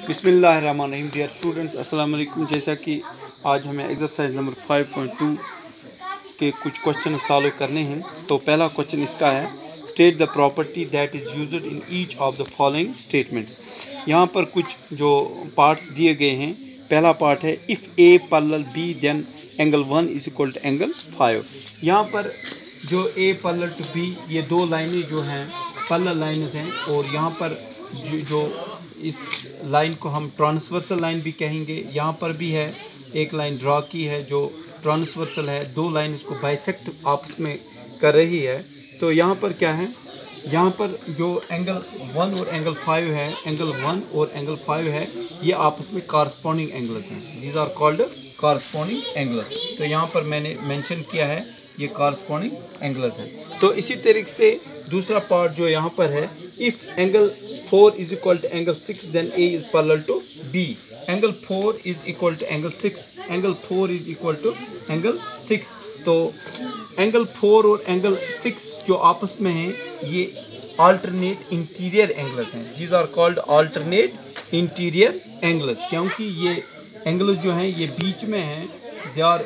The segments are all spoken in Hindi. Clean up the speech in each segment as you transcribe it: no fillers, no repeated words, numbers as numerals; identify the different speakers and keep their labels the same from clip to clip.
Speaker 1: बिस्मिल्लाहिर्रहमानिर्रहीम। डियर स्टूडेंट्स, अस्सलाम वालेकुम। जैसा कि आज हमें एक्सरसाइज नंबर 5.2 के कुछ क्वेश्चन सॉल्व करने हैं, तो पहला क्वेश्चन इसका है, state the property that is used in each of the following statements. यहाँ पर कुछ जो पार्ट्स दिए गए हैं, पहला पार्ट है if A parallel B then angle 1 is equal to angle 5। यहाँ पर जो ए पैरेलल टू बी, ये दो लाइनें जो हैं पैरेलल लाइन्स हैं, और यहाँ पर जो इस लाइन को हम ट्रांसवर्सल लाइन भी कहेंगे। यहाँ पर भी है, एक लाइन ड्रा की है जो ट्रांसवर्सल है, दो लाइन इसको बाइसेक्ट आपस में कर रही है। तो यहाँ पर क्या है, यहाँ पर जो एंगल 1 और एंगल 5 है, एंगल 1 और एंगल 5 है, ये आपस में कॉरस्पॉन्डिंग एंगल्स हैं। These are called corresponding angles. तो यहाँ पर मैंने मेंशन किया है, ये कॉरस्पॉन्डिंग एंगल्स हैं। तो इसी तरीके से दूसरा पार्ट जो यहाँ पर है, if angle 4 is equal to angle 6 then A is parallel to B. Angle 4 is equal to angle 6, angle 4 is equal to angle 6। तो एंगल 4 और एंगल 6 जो आपस में हैं, ये अल्टरनेट इंटीरियर एंगल्स हैं। These are called alternate interior angles, क्योंकि ये एंगल्स जो हैं ये बीच में हैं, they are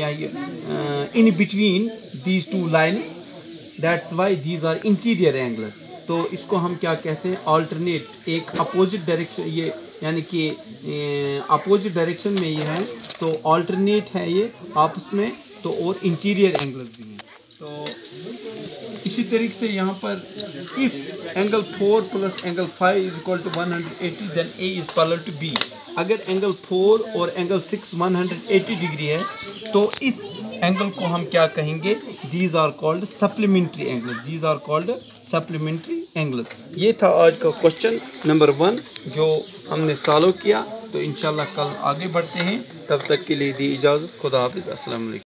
Speaker 1: in between these two lines, that's why these are interior angles. तो इसको हम क्या कहते हैं, अल्टरनेट, एक अपोजिट डायरेक्शन, ये यानी कि अपोजिट डायरेक्शन में ये है, तो अल्टरनेट है ये आपस में, तो और इंटीरियर एंगल्स भी हैं। तो इसी तरीके से यहाँ पर if angle 4 plus angle 5 is equal to 180 then A is parallel to B. अगर एंगल 4 और एंगल 6 180 डिग्री है, तो इस एंगल को हम क्या कहेंगे, these are called supplementary angles. These are called supplementary angles. ये था आज का क्वेश्चन नंबर 1 जो हमने सॉल्व किया। तो इंशाल्लाह कल आगे बढ़ते हैं, तब तक के लिए दी इजाज़त। खुदा हाफिज़। अस्सलाम वालेकुम।